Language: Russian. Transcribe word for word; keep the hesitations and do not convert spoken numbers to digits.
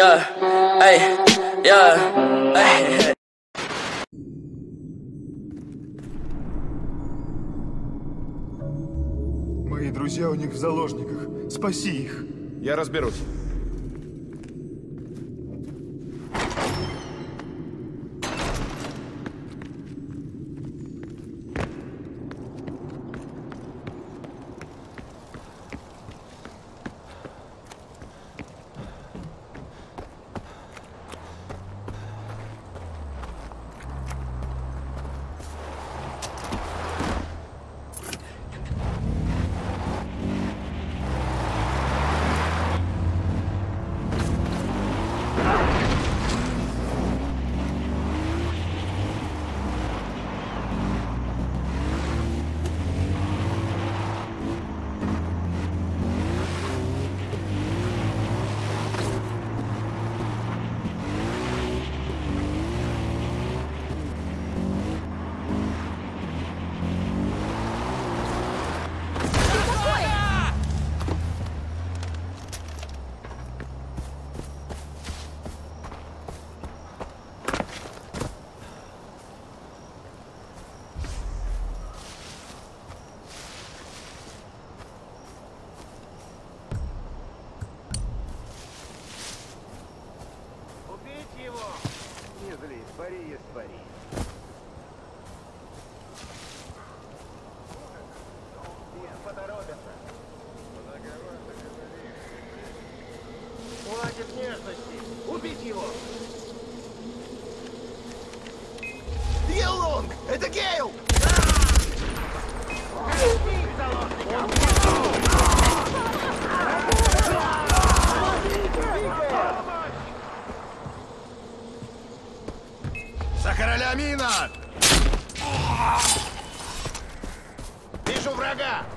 yeah, эй, yeah, эй. Мои друзья у них в заложниках. Спаси их. Я разберусь. Твори есть твори. Нет, поторопятся. Хватит нежности. Убить его. Гейлонг! Это Гейл! За короля Мина! Вижу врага!